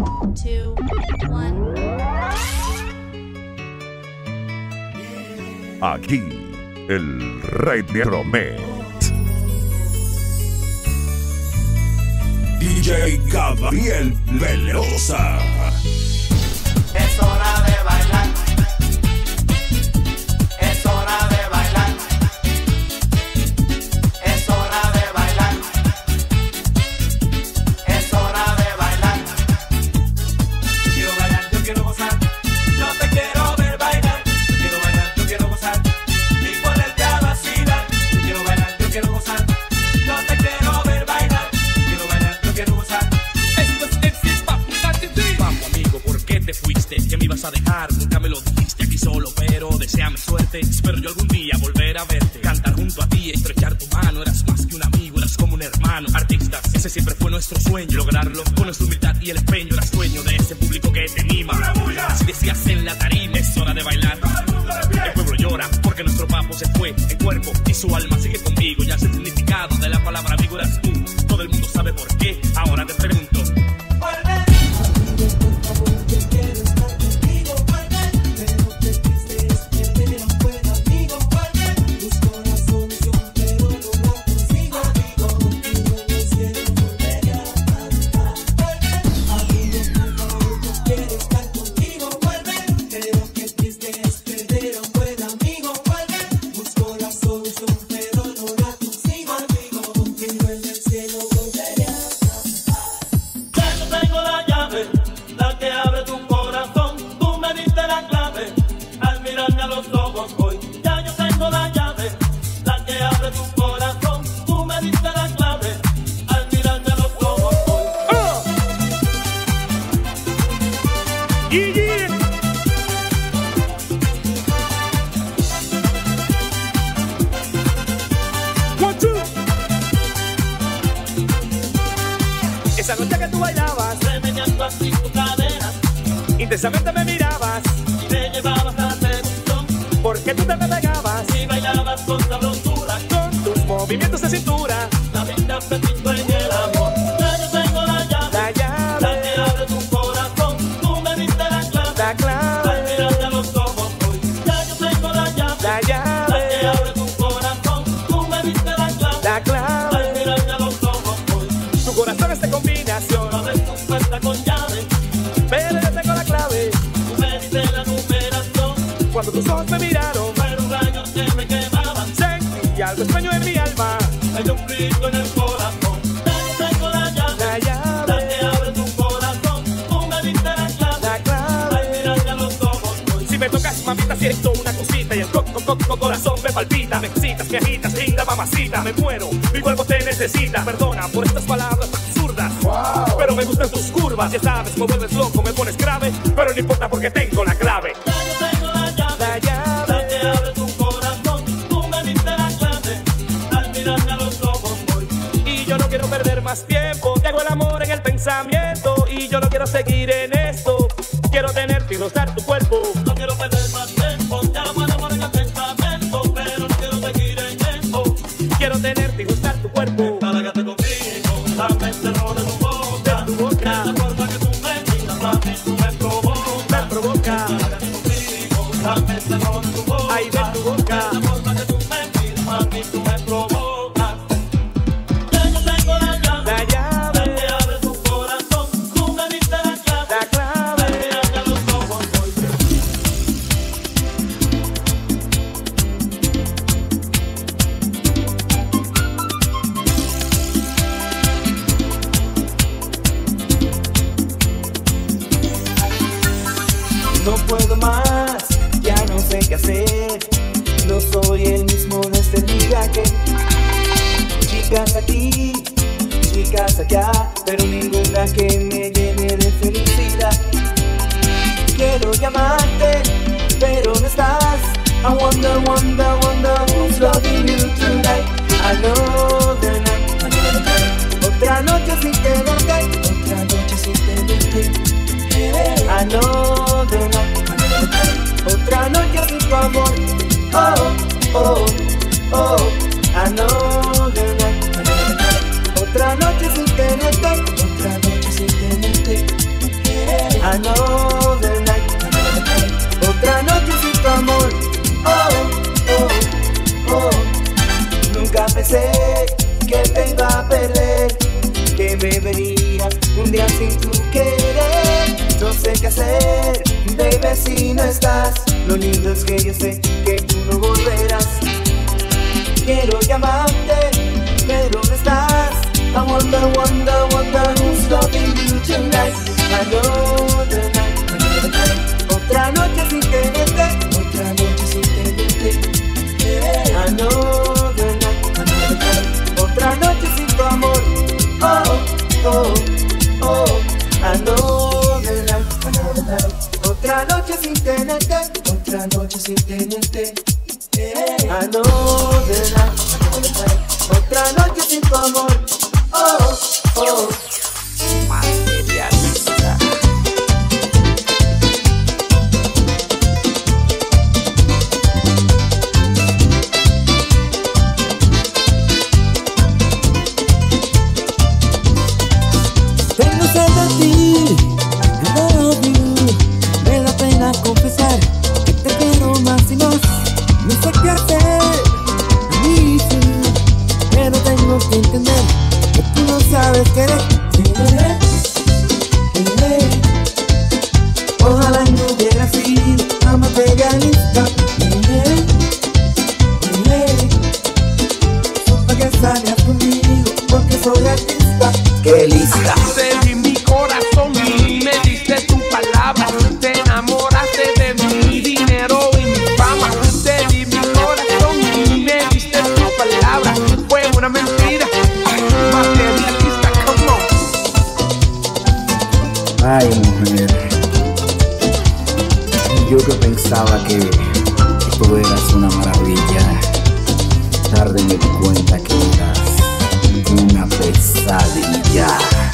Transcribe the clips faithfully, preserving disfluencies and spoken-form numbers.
two, one. Aquí, el rey de Romet. D J Gabriel Velosa. Es hora de bailar. Es hora de bailar. Es hora de bailar. Es hora de bailar. Yo quiero bailar, yo quiero gozar. Yo te quiero ver bailar. Yo quiero bailar, yo quiero gozar. Y ponerte a vacilar. Yo quiero bailar, yo quiero gozar. Yo te quiero ver bailar. Yo quiero bailar, yo quiero gozar. Esto es Exit Papu, Papu, amigo, ¿por qué te fuiste? ¿Qué me ibas a dejar? Nunca me lo dijiste aquí solo, pero deséame suerte. Espero yo algún día volver a verte, cantar junto a ti, estrechar tu mano. Eras más que un amigo, eras como un hermano. Artistas, ese siempre fue nuestro sueño. Lograrlo con nuestra humildad y el empeño. Eras dueño de ese público que te mima. Así decías en la tarima, es hora de bailar. El pueblo llora porque nuestro papo se fue en cuerpo y su alma sigue conmigo. Ya el significado de la palabra amigo eras tú. Todo el mundo sabe por qué. Ahora te pregunto, ¿vuelve? Esa noche que tú bailabas, remeniando así tu cadera, intensamente me mirabas y me llevabas a la seducción. Porque tú te me pegabas y bailabas con sabrosura, con tus movimientos de cintura. La vida perdido en el amor. Ya yo tengo la llave, la llave, la que abre tu corazón. Tú me diste la clave, la clave. Al mirarte a los ojos hoy. Ya yo tengo la llave, la llave, la que abre tu corazón. Tú me diste la clave, la clave. Al mirarte a los ojos hoy. Tu corazón es de combinación. No abres tu puerta con llave, pero yo tengo la clave. Tú me diste la numeración. Cuando tus ojos me miraron, fueron rayos que me quemaban. Sentí algo extraño en mi alma. Hay un brillo en el corazón. Ya yo tengo la llave, la llave, la que abre tu corazón. Tú me diste la clave, la clave. Al mirarte a los ojos hoy. Si me tocas, mamita, siento una cosita. Y el coco, coco, corazón me palpita. Me excitas, me agitas, linda mamacita. Me muero, mi cuerpo te necesita. Perdona por estas palabras absurdas, wow, pero me gustan tus curvas. Ya sabes, me vuelves loco, me pones grave, pero no importa porque tengo la clave. Ya yo tengo la llave, la llave, la que abre tu corazón. Tú me diste la clave, al mirarte a los ojos hoy. Y yo no quiero perder más tiempo. Te hago el amor en el pensamiento. Y yo no quiero seguir en esto. Quiero tenerte y rozar tu cuerpo. No quiero perder más tiempo. Te hago el amor en el pensamiento, pero no quiero seguir en esto. Quiero tenerte y rozar tu cuerpo. Empálagate conmigo, dame el terror de tu boca, de tu boca. Esa forma que tú me miras, a mí tú me provocas, me provoca. Empálagate conmigo, dame el terror de tu boca, ay, de tu boca. Esa forma que tú me miras, a mí tú me provocas. Ya yo tengo la llave, la llave, la que abre tu corazón. Tú me diste la clave, la clave. Al mirarte a los ojos hoy. No puedo más, ya no sé qué hacer. No soy el mismo de este viaje. Chicas aquí, chicas allá, pero ninguna que me llene de felicidad. Quiero llamarte, pero no estás. I wonder, wonder, wonder who's loving you tonight. Another night, another night. Otra noche sin tenerte, otra noche sin tenerte. Another night, another night. Otra noche sin tu amor. Oh, oh, oh. Another night, another night. Otra noche sin tenerte, otra noche sin tenerte. sobrevivirías un día sin tu querer. No sé qué hacer, baby, si no estás. Lo lindo es que yo sé que tú no volverás. Quiero llamarte, pero no estás. I wonder, wonder, wonder who's loving you tonight. Another night, another night. Otra noche sin tenerte, otra noche sin tenerte. Yeah. Another night, another night. Otra noche sin tu amor. Oh, oh, oh. Another night, another night. Otra noche sin tenerte, otra noche sin tenerte. Yeah. Another night, another night. Otra noche sin tu amor. Oh, oh. Materialista. Tengo sed de ti, I love you. Me da pena confesar que te quiero más y más. No sé qué hacer, I need you. Pero tengo que entender que tú no sabes querer. querer, querer. Ojalá no hubiera sido tan materialista. Querer, querer. Supe que salías conmigo porque soy artista. ¡Qué lista! Te di mi corazón y me diste tu palabra. Te enamoraste de mi dinero y mi fama. Te di mi corazón y me diste tu palabra. Fue una mentira materialista, come on. Ay, mujer, yo que pensaba que tú eras una maravilla, tarde me di cuenta que eras una pesadilla.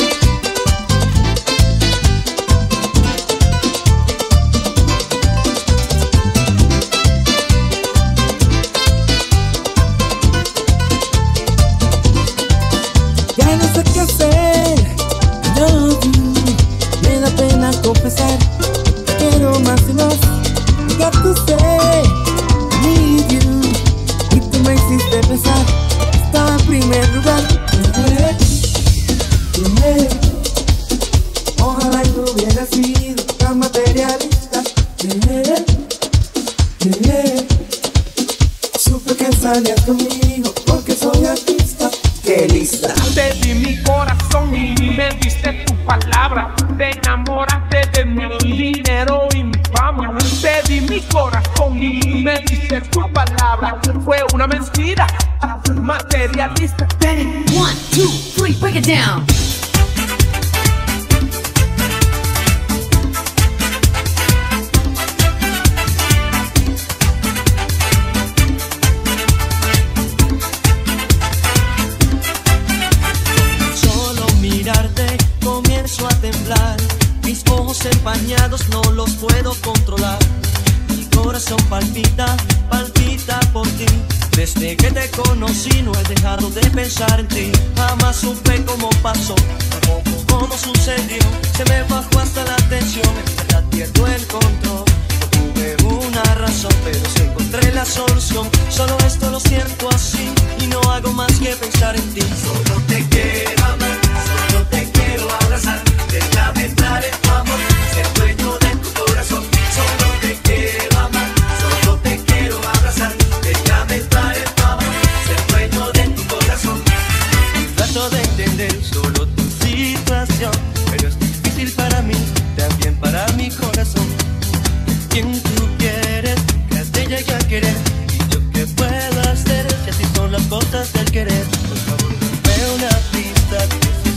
Ya no sé qué hacer, I love you. Me da pena confesar, quiero más y más. Ya tú sé, I need you. Y tú me hiciste pensar, estaba en primer lugar. Querer, querer. Ojalá y no hubiera sido tan materialista. Querer, querer. Supe que salías conmigo porque soy artista. ¡Qué lista! Te di mi corazón y me diste tu palabra. Te enamoraste de mi dinero y mi fama. Te di mi corazón y me diste tu palabra. Fue una mentira materialista. One, two, three, break it down. Solo mirarte comienzo a temblar. Mis ojos empañados no los puedo controlar. Mi corazón palpita, palpita por ti. Desde que te conocí no he dejado de pensar en ti. Jamás supe cómo pasó, tampoco cómo sucedió. Se me bajó hasta la tensión, en verdad pierdo el control. No tuve una razón, pero sí encontré la solución. Solo esto lo siento así y no hago más que pensar en ti. Solo te quiero amar, solo te quiero abrazar. Déjame entrar en tu amor, ser dueño de tu corazón. Solo te quiero amar, solo te quiero abrazar. Déjame entrar en tu amor, ser dueño de tu corazón. Trato de entender solo tu situación, pero es difícil para mí, también para mi corazón. ¿Quién tú quieres que te llegue a querer? ¿Y yo qué puedo hacer si así son las cosas del querer? Por favor, dame una pista.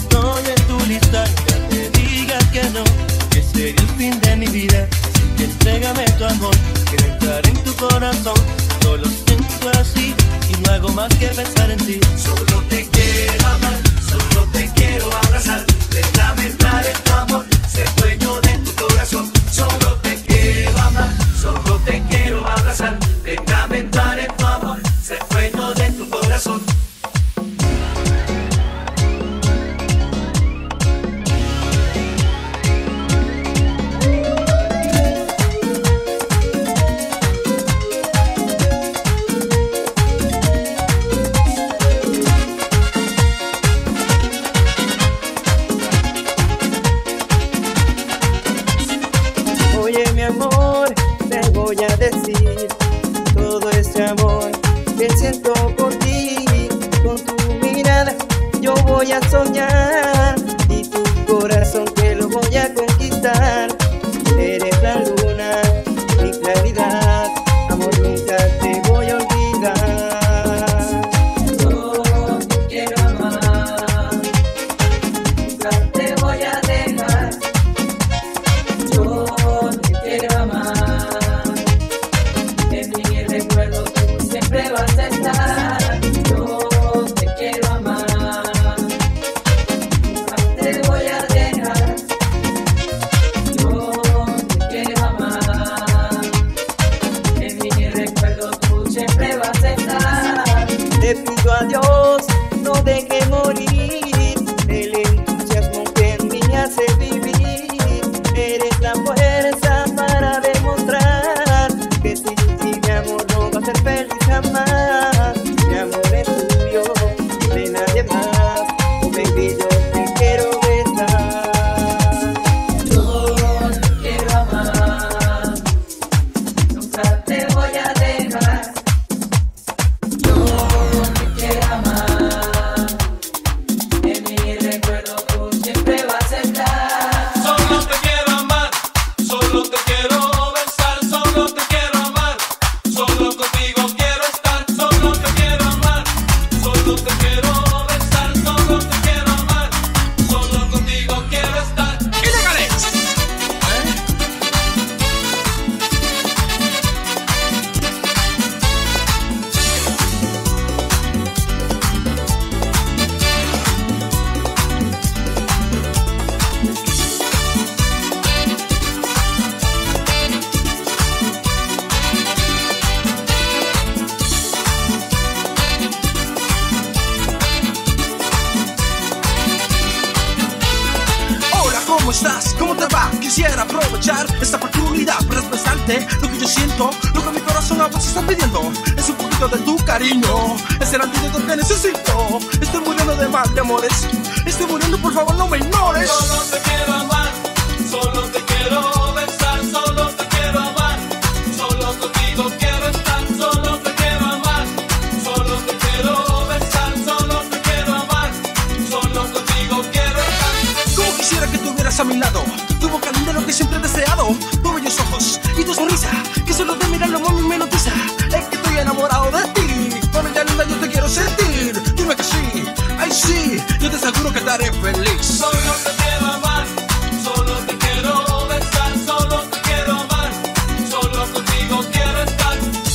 ¿cómo estás? ¿Cómo te va? Quisiera aprovechar esta oportunidad para expresarte lo que yo siento, lo que mi corazón a vos está pidiendo. Es un poquito de tu cariño, es el antídoto que necesito. Estoy muriendo de mal de amores, estoy muriendo, por favor no me ignores. Solo te quiero amar, solo te quiero besar, solo te quiero amar, solo contigo quiero estar, solo te quiero amar, solo te quiero besar, solo te quiero amar, solo contigo quiero estar. Como quisiera que estuvieras a mi lado, tu boca linda lo que siempre he deseado, tus bellos ojos y tu sonrisa, que solo de mirarlo mami me notiza. Es que estoy enamorado de ti, familia linda yo te quiero sentir. Dime que sí, ay sí, yo te aseguro que estaré feliz. Solo te quiero amar, solo te quiero besar, solo te quiero amar, solo contigo quiero estar.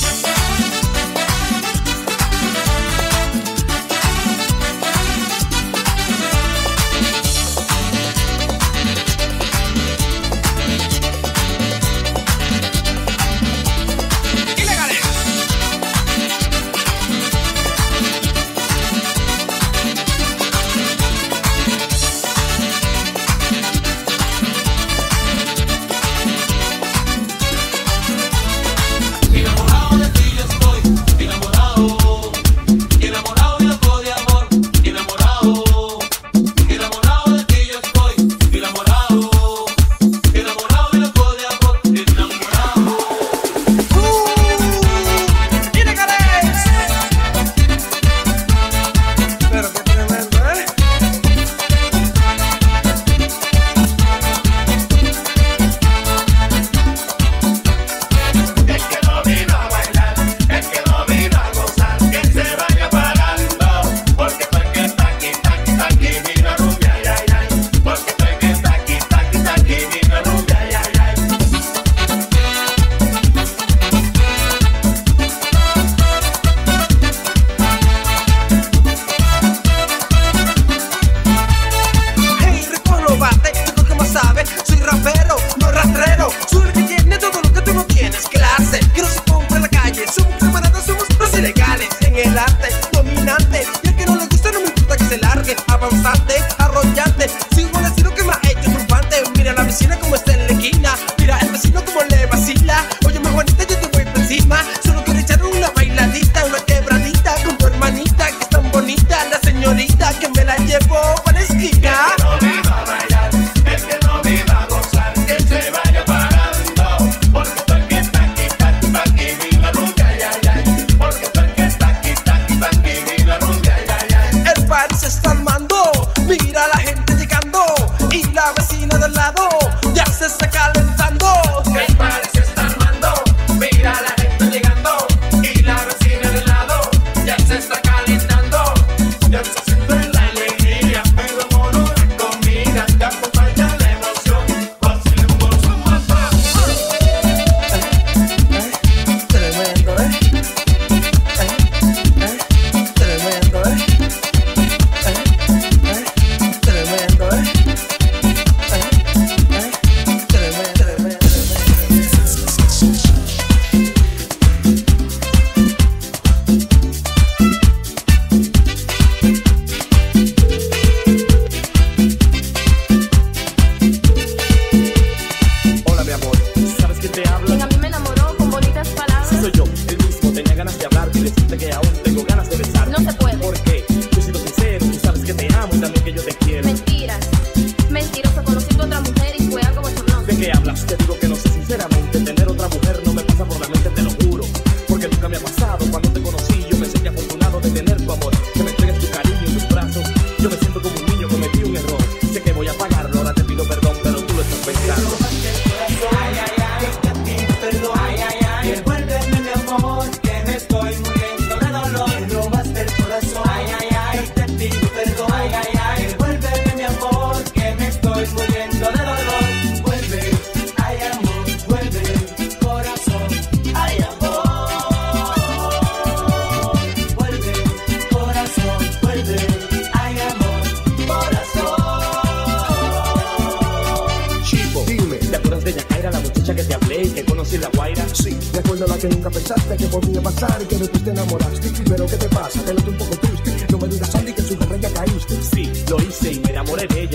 que nunca pensaste que podía pasar y que después te enamoraste. Pero ¿qué te pasa? Te noto un poco triste. No me digas, Andy, que en su carrera caíste. Sí, lo hice y me enamoré de ella, ya que mi corazón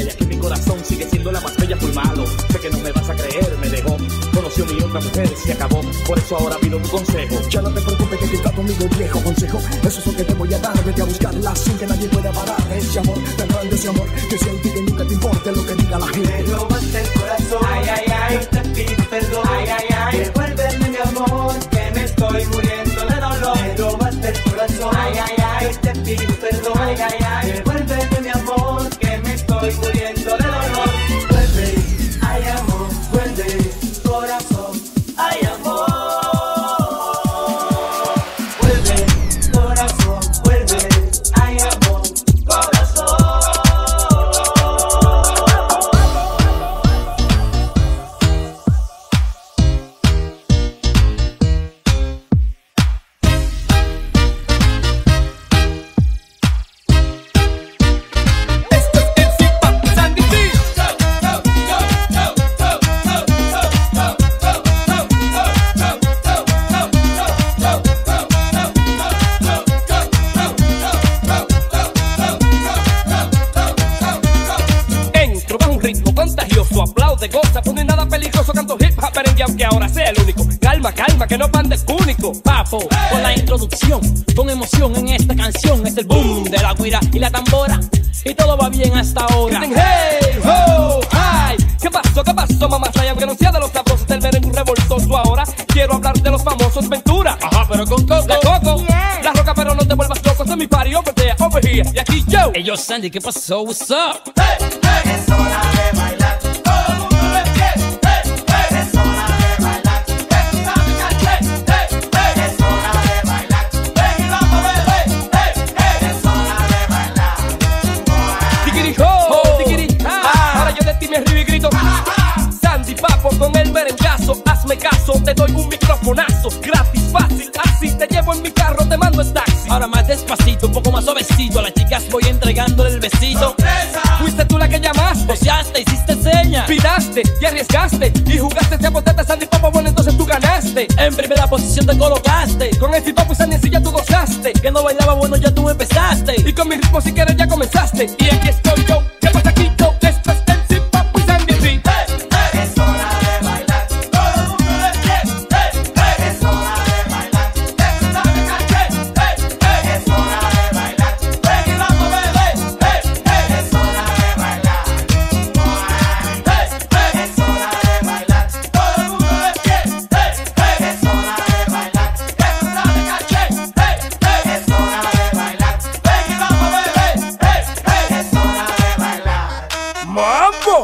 corazón sigue siendo la más bella por malo. Sé que no me vas a creer, me dejó. Conoció mi otra mujer, se acabó. Por eso ahora pido un consejo. Ya no te preocupes que está conmigo, viejo consejo. Eso es lo que te voy a dar, vete a buscarla sin que nadie pueda parar. Ese amor, tan grande ese amor, que siente que nunca te importe lo que diga la gente. Me robaste el corazón, ay, ay, ay, yo te pido perdón, ay, ay, ay, devuélveme mi amor, que me estoy muriendo de dolor. Me robaste el corazón, ay, ay, ay, yo te pido perdón, ay, ay, ay, devuélveme mi amor, que me estoy muriendo de dolor. Vuelve, ay amor, vuelve, corazón, ay amor. Vuelve, corazón, vuelve, ay amor, corazón. Entro bajo un ritmo contagioso, aplaude, goza, pone nada peligroso, canto hip hop merengue aunque ahora sea el único. Calma, calma, que no pan de único. Papo, con la introducción, con emoción en esta canción. Es el boom de la guira y la tambora, y todo va bien hasta ahora. Griten hey, ho, ay. ¿Qué pasó, qué pasó, mamá? Say, aunque no sea de los sabrosos del merengue revoltoso, ahora quiero hablar de los famosos Ventura. Ajá, pero con coco. La coco, la roca, pero no te vuelvas loco. Soy mi party over there, over here. Y aquí yo. Hey, yo, Sandy, ¿qué pasó? What's up? Es hora de bailar, todo el mundo de pie. Es hora de bailar, es hora de bailar, ven y vamos bebé. Es hora de bailar. Tiquiri ho, tiquiri ha. Ahora yo de ti me río y grito. Sandy Papo con el merengazo, hazme caso, te doy un microfonazo. Gratis, fácil, así te llevo en mi carro, te mando el taxi. Ahora más despacito, un poco más suavecito. A las chicas voy entregándole el besito. Fuiste tú la que llamaste, Boceaste, hiciste señas, piraste y arriesgaste y jugaste te apostaste Sandy Papo, bueno entonces tú ganaste. en primera posición te colocaste. Con el Papo y Sandy sí ya tú gozaste. Que no bailaba, bueno, ya tú empezaste. Y con mi ritmo si quieres ya comenzaste. Y aquí estoy yo, ¿qué pasa aquí yo? Esto es el Papo y Sandy P. Es hora de bailar, todo el mundo de pie. Es hora de bailar, es hora de bailar, es hora de bailar, ven y vamos bebé. Es hora de bailar, es hora de bailar, todo el mundo de pie. Es hora de bailar, es hora de caché. Es hora de bailar, ven y vamos bebé. Es hora de bailar. ¡Mambo!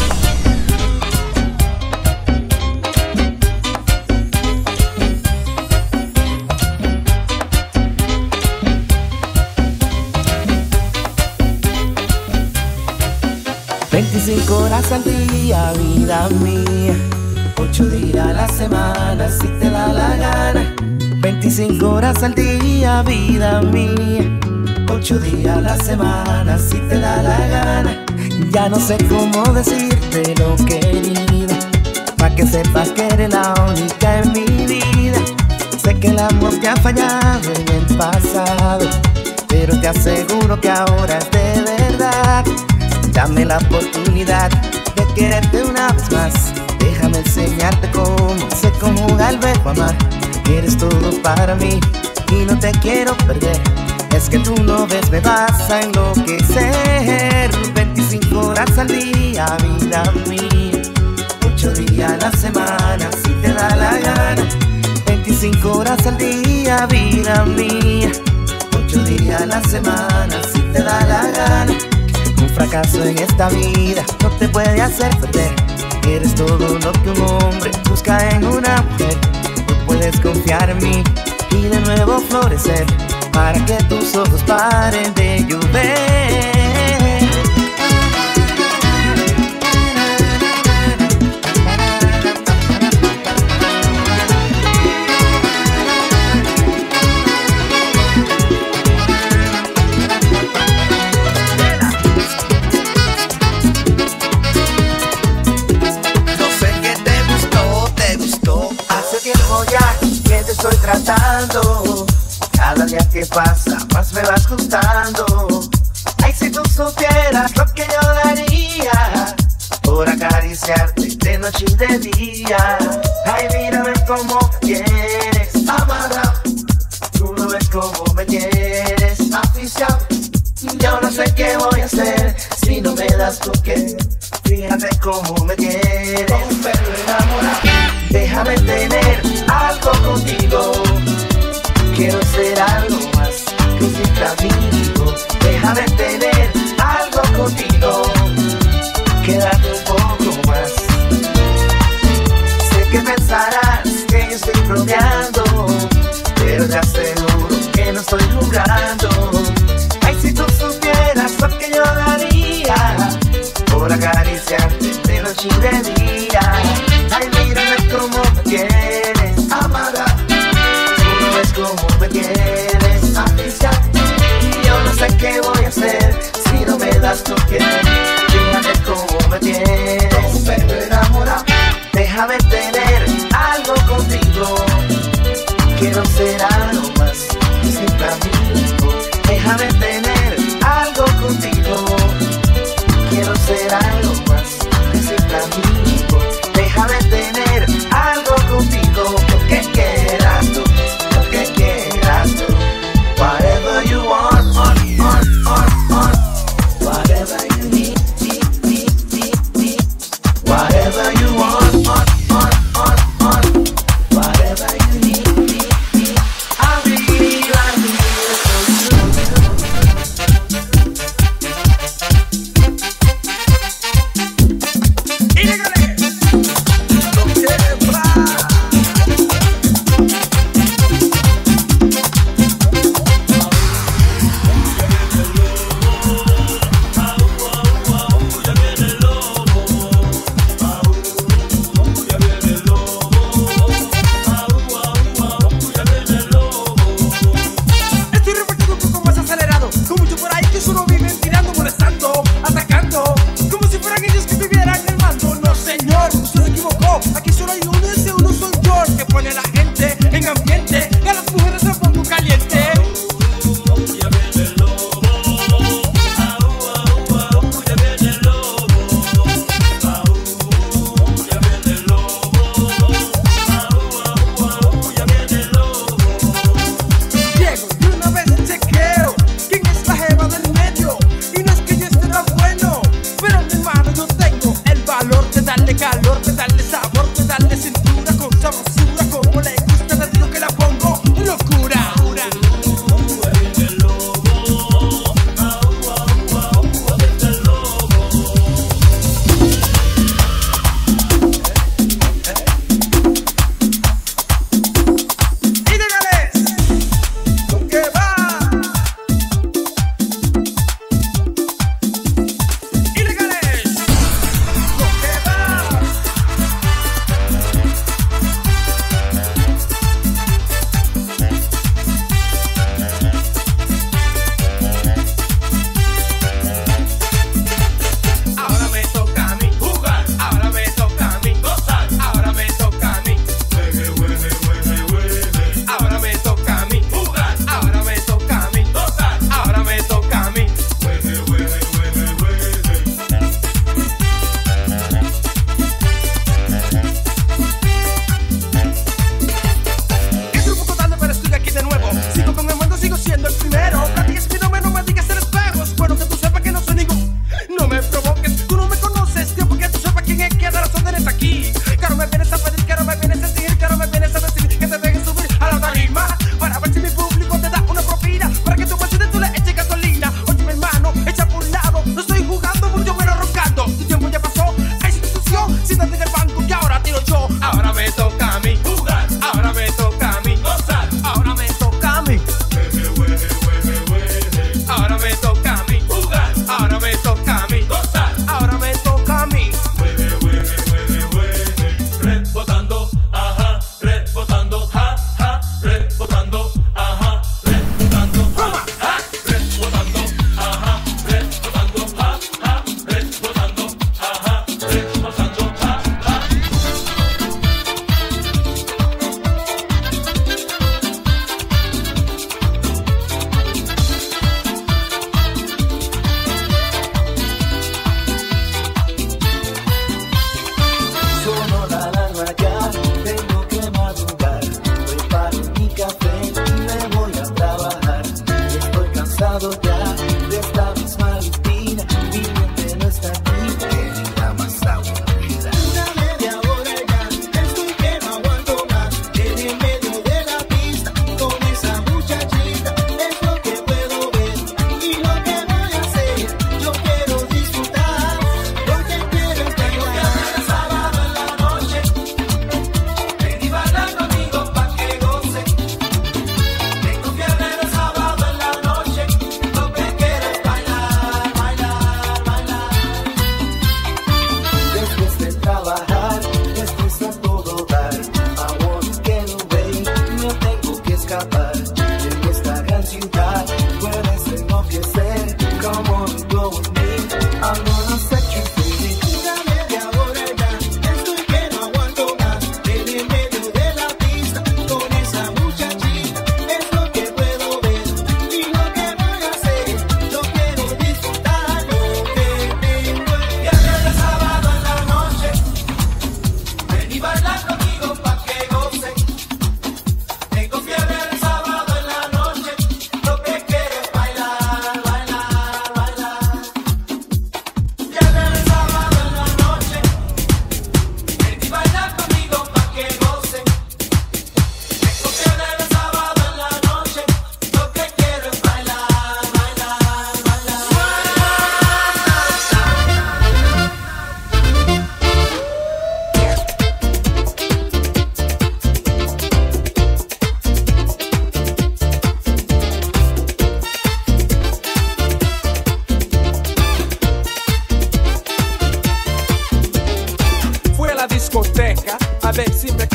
veinticinco horas al día, vida mía. Ocho días a la semana, si te da la gana. veinticinco horas al día, vida mía. Ocho días a la semana, si te da la gana. Ya no sé cómo decírtelo, querida, pa' que sepas que eres la única en mi vida. Sé que el amor te ha fallado en el pasado, pero te aseguro que ahora es de verdad. Dame la oportunidad de quererte una vez más. Déjame enseñarte cómo se conjuga el verbo amar. Eres todo para mí y no te quiero perder. Es que tú no ves, me vas a enloquecer. veinticinco horas al día, vida mía. Ocho días a la semana, si te da la gana. veinticinco horas al día, vida mía. Ocho días a la semana, si te da la gana. Un fracaso en esta vida no te puede hacer perder. Eres todo lo que un hombre busca en una mujer. Tú puedes confiar en mí y de nuevo florecer, para que tus ojos paren de llover. Estoy tratando, cada día que pasa más me vas gustando. Ay, si tú supieras lo que yo daría por acariciarte de noche y de día. Ay, mírame cómo me tienes amada. Tú no ves cómo me tienes aficiado. Yo no sé qué voy a hacer si no me das tu que. Fíjate cómo me tienes, pero enamorado. Déjame tener algo contigo. Quiero ser algo más que un simple amigo. Déjame tener algo contigo. Quédate un poco más. Sé que pensarás que yo estoy bromeando, pero te aseguro que no estoy jugando. Ay, si tú supieras lo que yo daría por acariciarte de noche y de día. Ay, mírame cómo me tienes amada. Tú no ves cómo me tienes aficiado. Yo no sé qué voy a hacer si no me das tu que. Fíjate cómo me tienes, pero enamorado. Déjame tener algo contigo. Quiero ser algo más que simple amigo. Déjame tener algo contigo. Quiero ser algo más que simple amigo. Déjame tener algo contigo. Lo que quieras tú, lo que quieras tú. Whatever you want, on, on, on, on. Whatever you need, need, need, need, need. Whatever you want, on, on, on, on. Whatever you need, need, need. I'll be, I'll be so soon.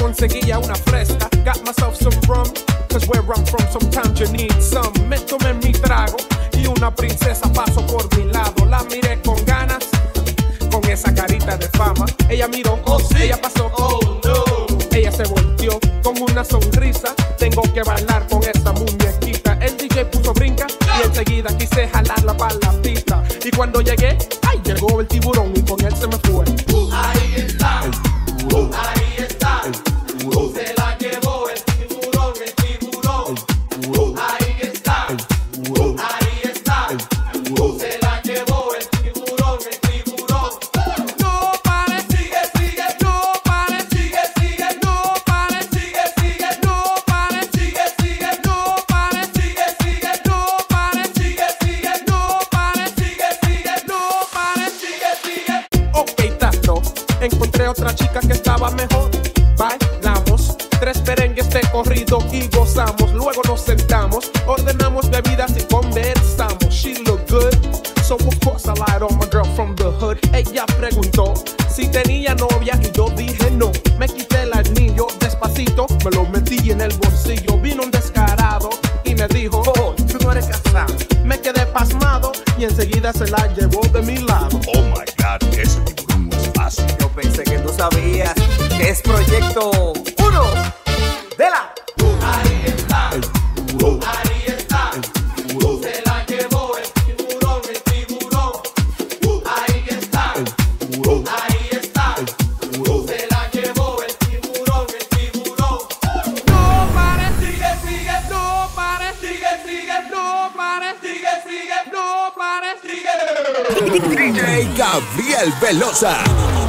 conseguía una fresca. Got myself some rum, cause where I'm from sometimes you need some. Me tomé mi trago y una princesa pasó por mi lado. La miré con ganas, con esa carita de fama. Ella miró, oh sí, ella pasó, oh no. Ella se volteó con una sonrisa. Tengo que bailar con esa muñequita. El D J puso brinca y enseguida quise jalarla para la pista. Y cuando llegué, ay, llegó el tiburón y con él se me fue. Ahí está, ahí está, se la llevó el tiburón, el tiburón. Ahí está, ahí está, se la llevó el tiburón, el tiburón. No pares, sigue, sigue, no pares, sigue, sigue, no pares, sigue, sigue, no pares, sigue, sigue, no pares, sigue, sigue, no pares, sigue, sigue, no pares, sigue, sigue, no pares, sigue, sigue. Ok, tato, encontré otra chica que estaba mejor. Bailamos tres merengues de corrido y gozamos. Luego nos sentamos, ordenamos bebidas y conversamos. She looked good, so of course I lied on my girl from the hood. Ella preguntó si tenía novia y yo dije no. Me quité el anillo despacito, me lo metí en el bolsillo. Vino un descarado y me dijo, oh, tú no eres casado. Me quedé pasmado y enseguida se la llevó de mi lado. Oh my God, ese tiburón no es fácil. Yo pensé que tú sabías que es proyecto uno de la. Ahí está, ahí está, se la llevó el tiburón, el tiburón. Ahí está, ahí está, se la llevó el tiburón, el tiburón. No pares, Sigue, sigue, no pares, sigue, sigue, no pares, sigue, sigue, no pares. sigue. D J Gabriel Velosa.